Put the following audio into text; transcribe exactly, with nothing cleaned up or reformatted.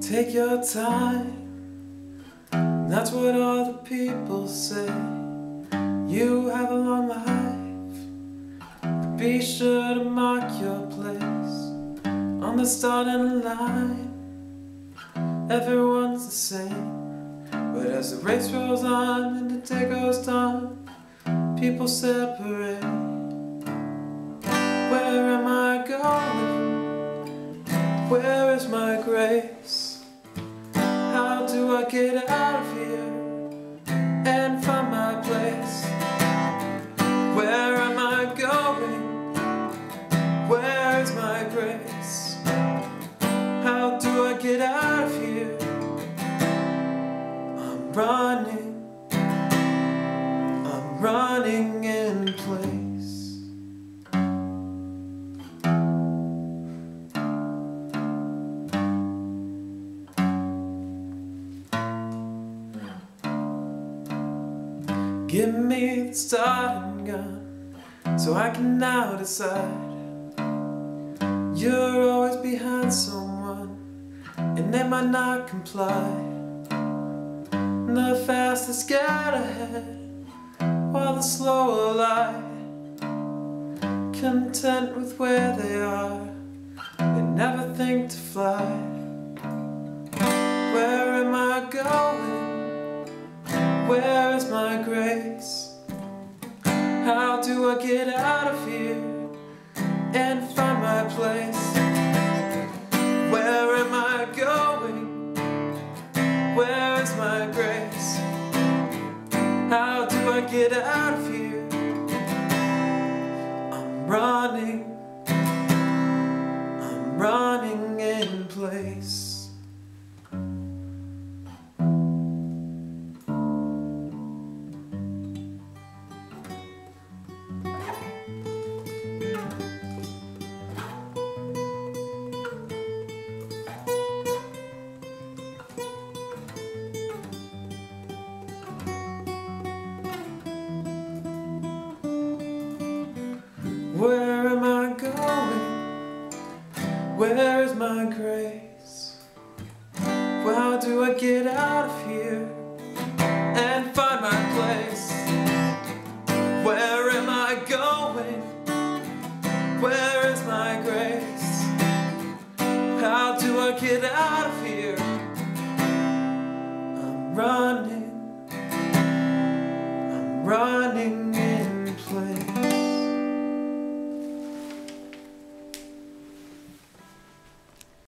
Take your time, that's what all the people say. You have a long life, but be sure to mark your place on the starting line. Everyone's the same, but as the race rolls on and the day goes down, people separate. Where am I going? Where is my grace? How do I get out of here and find my place? Where am I going? Where is my grace? How do I get out of here? I'm running, I'm running in place. Give me the starting gun, so I can now decide. You're always behind someone, and they might not comply. The fastest get ahead, while the slower lie. Content with where they are, they never think to fly. Where am I going? Where is my grace? How do I get out of here and find my place? Where am I going? Where is my grace? How do I get out of here? I'm running, I'm running in place. Where am I going? Where is my grace? Well, how do I get out of here and find my place? Where am I going? Where is my grace? How do I get out of here? I'm running, I'm running